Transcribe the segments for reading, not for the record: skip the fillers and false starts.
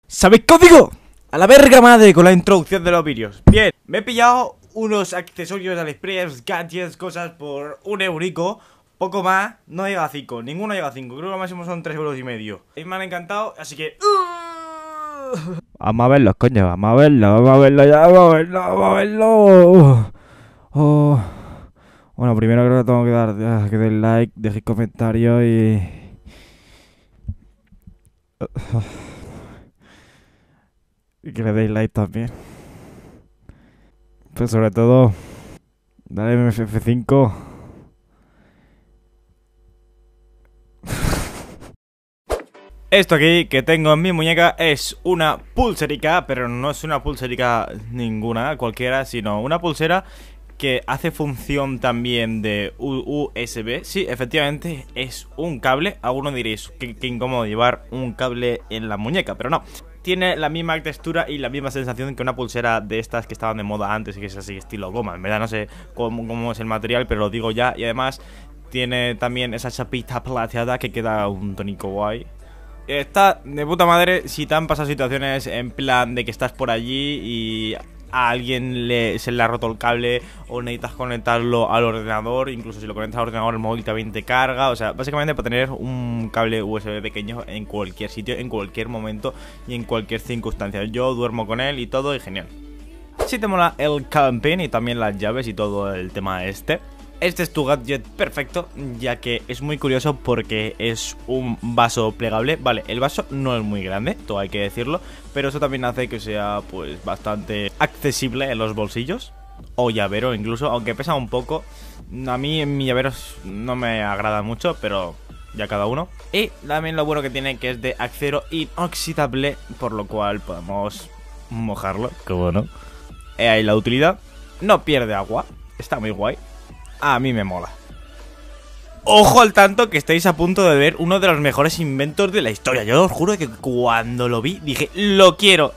¿Sabéis código? A la verga madre con la introducción de los vídeos. Bien, me he pillado unos accesorios de AliExpress, gadgets, cosas por €1. Poco más, no llega a 5, ninguno llega a 5. Creo que lo máximo son 3,5 €. Y me han encantado, así que... Vamos a verlos, coño, vamos a verlos, ya, vamos a verlos. Oh. Bueno, primero creo que tengo que dar que den like, dejéis comentarios y que le deis like también. Pero sobre todo, dale F5. Esto aquí que tengo en mi muñeca es una pulserica, pero no es una pulserica ninguna, cualquiera, sino una pulsera que hace función también de USB. Sí, efectivamente, es un cable. Algunos diréis que incómodo llevar un cable en la muñeca, pero no. Tiene la misma textura y la misma sensación que una pulsera de estas que estaban de moda antes y que es así estilo goma. En verdad no sé cómo es el material, pero lo digo ya. Y además tiene también esa chapita plateada que queda un tónico guay. Está de puta madre si te han pasado situaciones en plan de que estás por allí y a alguien se le ha roto el cable o necesitas conectarlo al ordenador. Incluso si lo conectas al ordenador, el móvil también te carga. O sea, básicamente para tener un cable USB pequeño en cualquier sitio, en cualquier momento y en cualquier circunstancia. Yo duermo con él y todo, y genial. Si te mola el camping y también las llaves y todo el tema este es tu gadget perfecto, ya que es muy curioso porque es un vaso plegable. Vale, el vaso no es muy grande, todo hay que decirlo, pero eso también hace que sea pues bastante accesible en los bolsillos. O llavero incluso, aunque pesa un poco. A mí en mi llavero no me agrada mucho, pero ya cada uno. Y también lo bueno que tiene que es de acero inoxidable, por lo cual podemos mojarlo, que bueno. Ahí la utilidad. No pierde agua, está muy guay. A mí me mola. Ojo al tanto que estáis a punto de ver uno de los mejores inventos de la historia. Yo os juro que cuando lo vi dije, lo quiero.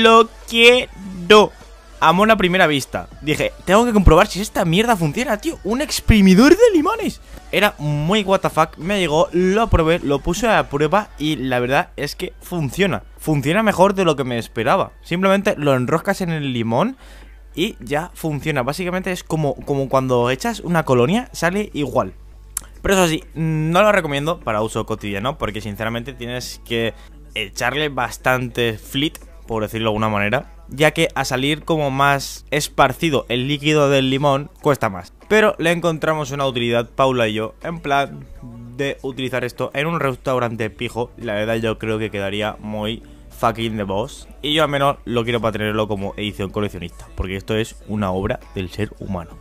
Amor a primera vista. Dije, tengo que comprobar si esta mierda funciona, tío. Un exprimidor de limones. Era muy WTF, me llegó, lo probé, lo puse a prueba y la verdad es que funciona. Funciona mejor de lo que me esperaba. Simplemente lo enroscas en el limón y ya funciona. Básicamente es como cuando echas una colonia, sale igual. Pero eso sí, no lo recomiendo para uso cotidiano, porque sinceramente tienes que echarle bastante flit, por decirlo de alguna manera, ya que a salir como más esparcido el líquido del limón cuesta más. Pero le encontramos una utilidad, Paula y yo, en plan de utilizar esto en un restaurante pijo. La verdad yo creo que quedaría muy fucking the boss. Y yo al menos lo quiero para tenerlo como edición coleccionista, porque esto es una obra del ser humano.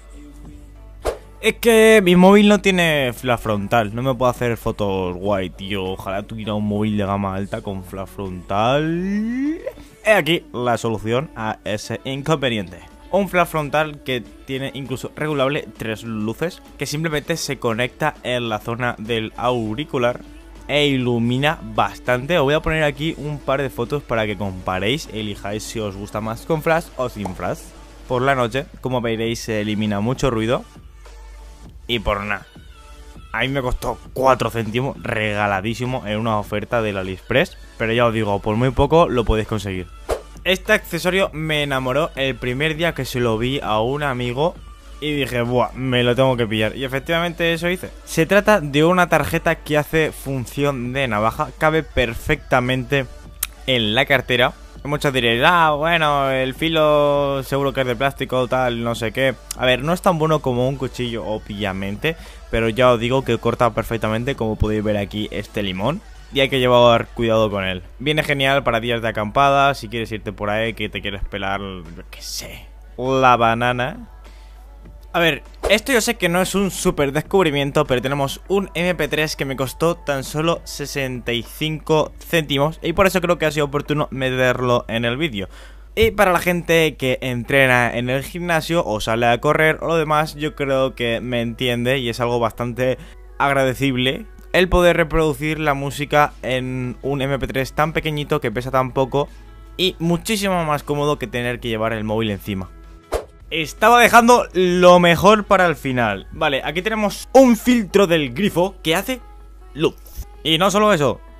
Es que mi móvil no tiene flash frontal, no me puedo hacer fotos guay, tío. Ojalá tuviera un móvil de gama alta con flash frontal. He aquí la solución a ese inconveniente. Un flash frontal que tiene incluso regulable 3 luces, que simplemente se conecta en la zona del auricular e ilumina bastante. Os voy a poner aquí un par de fotos para que comparéis, elijáis si os gusta más con flash o sin flash. Por la noche, como veréis, se elimina mucho ruido. Y por nada, a mí me costó 4 céntimos, regaladísimo en una oferta del AliExpress. Pero ya os digo, por muy poco lo podéis conseguir. Este accesorio me enamoró el primer día que se lo vi a un amigo y dije, buah, me lo tengo que pillar. Y efectivamente eso hice. Se trata de una tarjeta que hace función de navaja. Cabe perfectamente en la cartera. Muchos diréis, bueno, el filo seguro que es de plástico, tal, no sé qué. A ver, no es tan bueno como un cuchillo, obviamente, pero ya os digo que corta perfectamente, como podéis ver aquí, este limón. Y hay que llevar cuidado con él. Viene genial para días de acampada, si quieres irte por ahí, que te quieres pelar, yo qué sé, la banana. A ver, esto yo sé que no es un super descubrimiento, pero tenemos un MP3 que me costó tan solo 65 céntimos y por eso creo que ha sido oportuno meterlo en el vídeo. Y para la gente que entrena en el gimnasio o sale a correr o lo demás, yo creo que me entiende y es algo bastante agradecible el poder reproducir la música en un MP3 tan pequeñito que pesa tan poco y muchísimo más cómodo que tener que llevar el móvil encima. Estaba dejando lo mejor para el final. Vale, aquí tenemos un filtro del grifo que hace luz. Y no solo eso,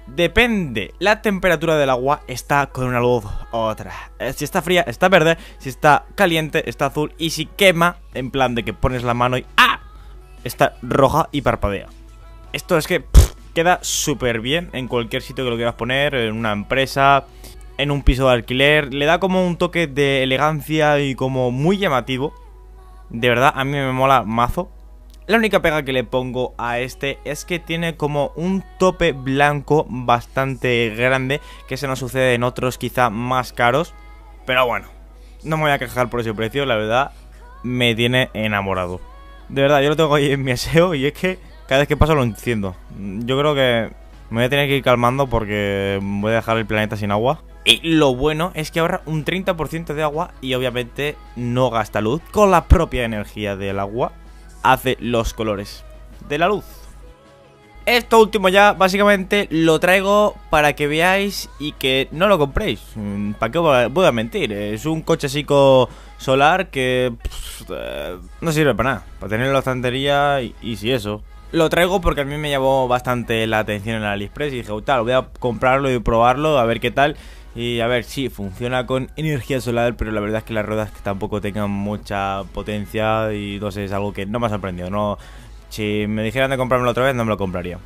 Depende, la temperatura del agua está con una luz u otra. Si está fría, está verde. Si está caliente, está azul. Y si quema, en plan de que pones la mano y ¡ah!, está roja y parpadea. Esto es que queda súper bien en cualquier sitio que lo quieras poner. En una empresa, en un piso de alquiler. Le da como un toque de elegancia y como muy llamativo. De verdad, a mí me mola mazo. La única pega que le pongo a este es que tiene como un tope blanco bastante grande, que se nos sucede en otros quizá más caros. Pero bueno, no me voy a quejar por ese precio, la verdad me tiene enamorado. De verdad, yo lo tengo ahí en mi aseo y es que cada vez que paso lo enciendo. Yo creo que me voy a tener que ir calmando porque voy a dejar el planeta sin agua. Y lo bueno es que ahorra un 30% de agua y obviamente no gasta luz. Con la propia energía del agua hace los colores de la luz. Esto último ya básicamente lo traigo para que veáis y que no lo compréis. ¿Para qué voy a mentir? Es un cochecico solar que no sirve para nada, para tener en la estantería y si eso. Lo traigo porque a mí me llamó bastante la atención en el AliExpress y dije, tal, voy a comprarlo y probarlo a ver qué tal. Y a ver, sí, funciona con energía solar, pero la verdad es que las ruedas que tampoco tengan mucha potencia y no sé, es algo que no me ha sorprendido. No, si me dijeran de comprármelo otra vez, no me lo compraría.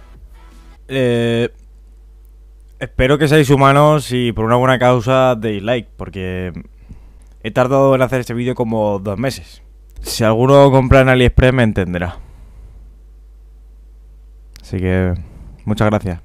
Espero que seáis humanos y por una buena causa deis like, porque he tardado en hacer este vídeo como 2 meses. Si alguno compra en AliExpress me entenderá. Así que muchas gracias.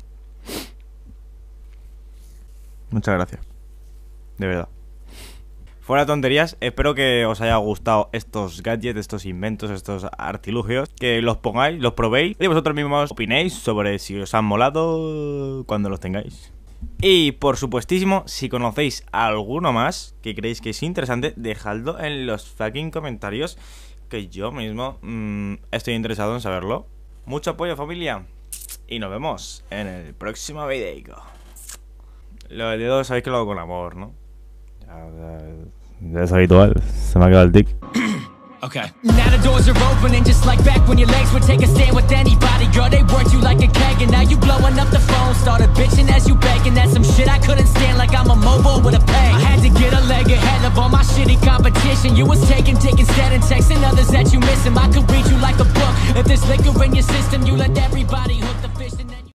Muchas gracias. De verdad. Fuera tonterías, espero que os haya gustado estos gadgets, estos inventos, estos artilugios. Que los pongáis, los probéis y vosotros mismos opinéis sobre si os han molado cuando los tengáis. Y por supuestísimo, si conocéis alguno más que creéis que es interesante, dejadlo en los fucking comentarios, que yo mismo estoy interesado en saberlo. Mucho apoyo, familia, y nos vemos en el próximo video. Lo del dedo sabéis que lo hago con amor, ¿no? Ya es habitual, se me ha quedado el tic. Okay. Now the doors are open and just like back when your legs would take a stand with anybody, girl, they worked you like a keg and now you blowing up the phone, started bitching as you begging. That's some shit I couldn't stand, like I'm a mobile with a peg. I had to get a leg ahead of all my shitty competition. You was taking dick instead and texting others that you miss 'em. I could read you like a book. If there's liquor in your system, you let everybody hook the